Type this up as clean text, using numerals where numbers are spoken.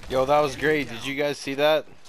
Yo, that was great. Did you guys see that?